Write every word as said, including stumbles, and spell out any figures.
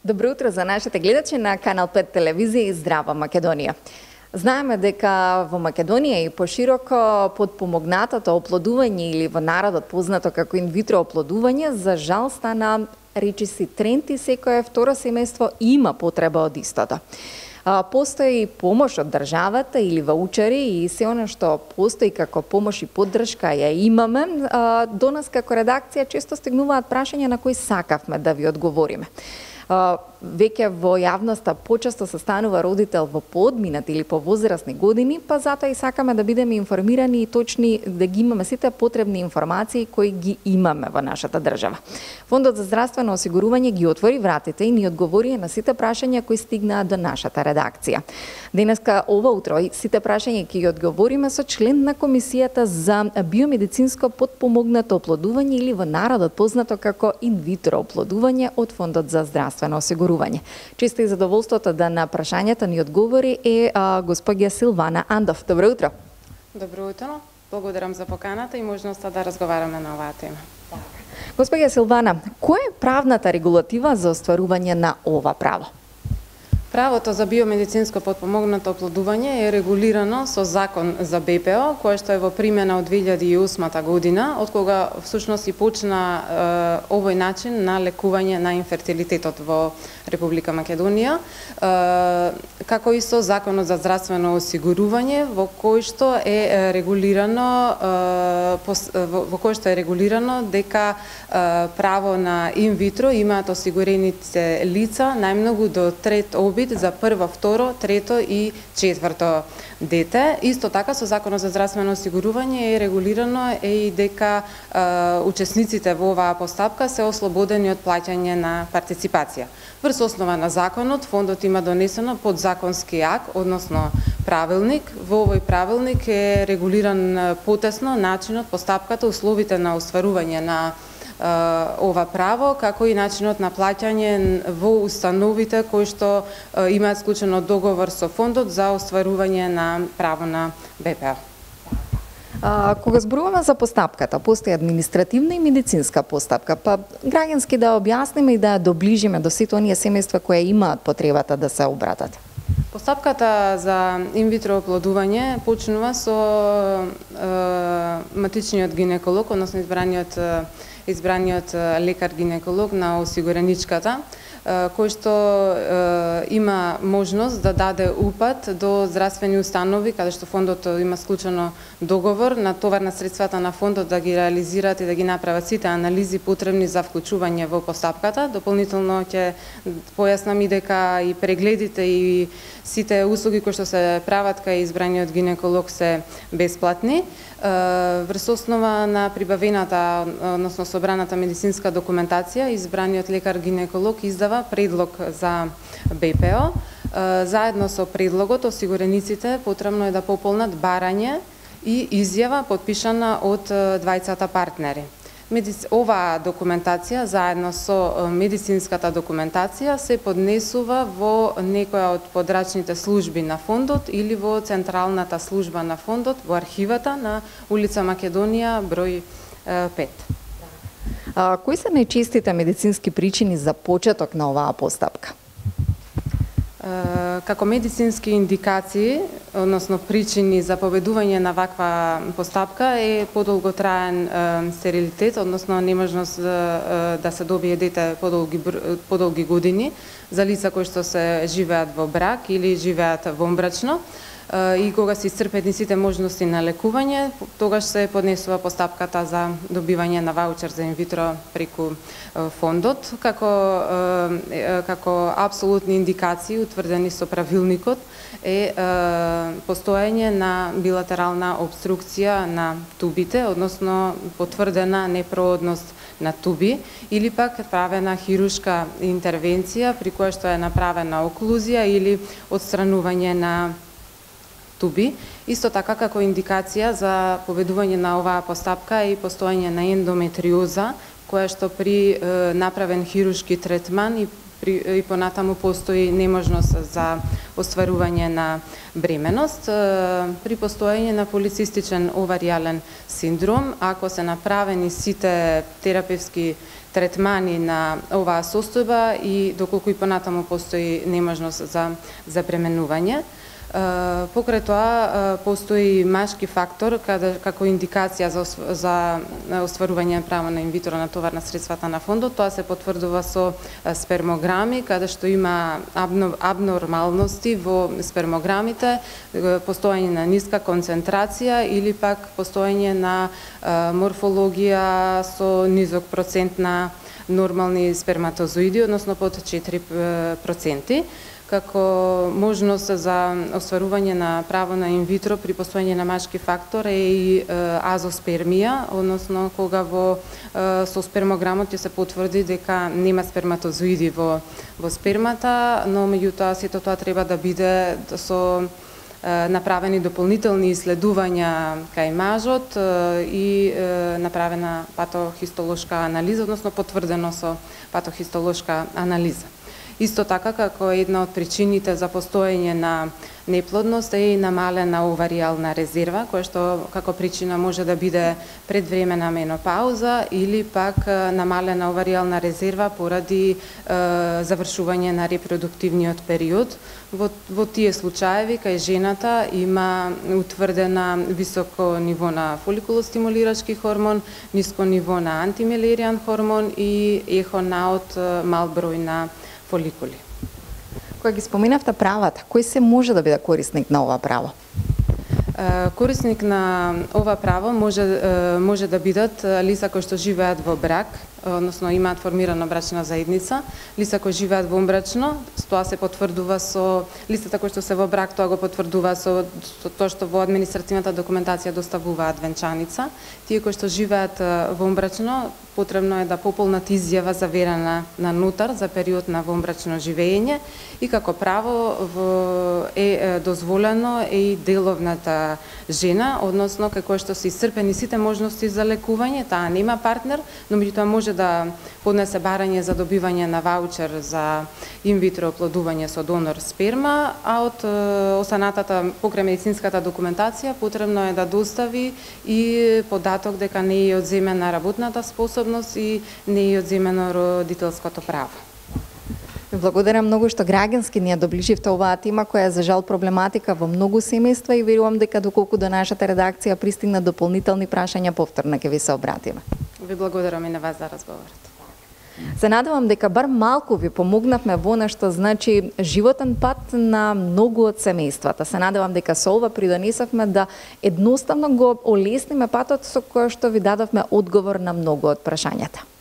Добро утро за нашите гледачи на Канал пет телевизија и Здрава Македонија. Знаеме дека во Македонија и пошироко подпомогнатото оплодување или во народот познато како инвитро оплодување за жал стана речиси тренд и секое второ семејство има потреба од истото. Постои помош од државата или ваучери и се оно што постои како помош и поддршка ја имаме. До нас како редакција често стигнуваат прашања на кои сакавме да ви одговориме. Веќе во јавноста почесто се станува родител во поодминати или по возрастни години, па затоа и сакаме да бидеме информирани и точни, да ги имаме сите потребни информации кои ги имаме во нашата држава. Фондот за здравствено осигурување ги отвори вратите и ни одговори на сите прашања кои стигнаа до нашата редакција. Денеска ова утро сите прашања ќе ги одговориме со член на Комисијата за биомедицинско подпомогнато оплодување или во народот познато како инвитро оплодување од Фондот за здравствено осигурување. Често и задоволството да на прашањата ни одговори е а, господја Силвана Андов. Добро утро. Добро утро. Благодарам за поканата и можноста да разговараме на оваа тема. Господја Силвана, која е правната регулатива за остварување на ова право? Правото за биомедицинско подпомогнато оплодување е регулирано со Закон за Б П О, кој што е во примена од две илјади и осма година, од кога всушност и почна е, овој начин на лекување на инфертилитетот во Република Македонија, е, како и со Законот за здравствено осигурување, во кој што е регулирано е, пос, во, во кој што е регулирано дека е, право на инвитро имаат осигурените лица најмногу до трет обид за прво, второ, трето и четврто дете. Исто така со Законот за здравствено осигурување е регулирано е и дека е, учесниците во оваа постапка се ослободени од плаќање на партиципација. Врз основа на законот, фондот има донесено подзаконски акт, односно правилник. Во овој правилник е регулиран потесно начинот, постапката, условите на остварување на ова право, како и начинот на плаќање во установите кои што имаат склучено договор со фондот за остварување на право на Б П О. А, кога зборуваме за постапката, постои административна и медицинска постапка, па граѓански да објасниме и да ја доближиме до сите оние семејства кои имаат потребата да се обратат. Постапката за инвитро оплодување почнува со е, матичниот гинеколог, односно избраниот избраниот лекар-гинеколог на осигуреничката, кој што е, има можност да даде упат до здравствени установи, каде што фондот има склучено договор, на товар на средствата на фондот да ги реализираат и да ги направат сите анализи потребни за вклучување во постапката. Дополнително ќе појаснам и дека и прегледите и сите услуги кои што се прават кај избраниот гинеколог се бесплатни. Врз основа на прибавената, односно собраната медицинска документација, избраниот лекар-гинеколог издава предлог за Б П О. Заедно со предлогот, осигурениците потребно е да пополнат барање и изјава подпишана од двајцата партнери. Оваа документација, заедно со медицинската документација, се поднесува во некоја од подрачните служби на фондот или во централната служба на фондот, во архивата на улица Македонија, број пет. А, кои се најчестите медицински причини за почеток на оваа постапка? Како медицински индикации, односно причини за поведување на ваква постапка е подолготраен стерилитет, односно неможност да, да се добие дете подолги, подолги години за лица кои што се живеат во брак или живеат вонбрачно. И кога се исцрпени сите можности на лекување, тогаш се поднесува постапката за добивање на ваучер за инвитро преку фондот, како како апсолутни индикации утврдени со правилникот е постоење на билатерална обструкција на тубите, односно потврдена непроодност на туби, или пак правена хирушка интервенција при која што е направена оклузија или отстранување на туби. Исто така како индикација за поведување на оваа постапка е и постоење на ендометриоза, која што при е, направен хирушки третман и и понатаму постои неможност за остварување на бременост. При постоење на полицистичен оваријален синдром, ако се направени сите терапевски третмани на оваа состојба и доколку и понатаму постои неможност за забременување. Покрај тоа постои машки фактор каде, како индикација за, за остварување право на инвитро на товар на средствата на фондот. Тоа се потврдува со спермограми, каде што има абнормалности во спермограмите, постоење на ниска концентрација или пак постоење на морфологија со низок процент на нормални сперматозоиди, односно под четири проценти. Како можност за остварување на право на инвитро при постоење на машки фактор е и азоспермија, односно кога во со спермограмот ќе се потврди дека нема сперматозоиди во во спермата, но меѓутоа сето тоа треба да биде со направени дополнителни исследувања кај мажот и направена патохистолошка анализа, односно потврдено со патохистолошка анализа. Исто така, како една од причините за постоење на неплодност е и намалена оваријална резерва, која што како причина може да биде предвремена менопауза или пак намалена оваријална резерва поради е, завршување на репродуктивниот период. Во, во тие случаеви кај жената има утврдена високо ниво на фоликулостимулирачки хормон, ниско ниво на антимелеријан хормон и ехонаот мал број на фоликули. Кога ги споменавте правата, кој се може да биде корисник на ова право? Корисник на ова право може може да бидат лица кои што живеат во брак, односно имаат формирана брачна заедница, лица кои живеат вонбрачно, тоа се потврдува со лицата кои што се во брак, тоа го потврдува со, со тоа што во административната документација доставуваат венчаница. Тие кои што живеат вонбрачно, потребно е да пополнат изјава заверена на нотар за период на вонбрачно живење и како право е дозволено е и деловната жена, односно како што се исцрпени сите можности за лекување, таа нема партнер, но меѓутоа може да поднесе барање за добивање на ваучер за инвитро оплодување со донор сперма, а од останатата покрај медицинската документација потребно е да достави и податок дека не е одземена работната способност и не е одземено родителското право. Благодарам многу што граѓански ни ја доближивте оваа тема која е за жал проблематика во многу семејства и верувам дека доколку до нашата редакција пристигнат дополнителни прашања, повторно ќе ви се обратиме. Ви благодарам и на вас за разговорот. Се надевам дека бар малку ви помогнавме во нешто значи животен пат на многу од семејствата. Се надевам дека со ова придонесовме да едноставно го олесниме патот со кој што ви дадовме одговор на многу од прашањата.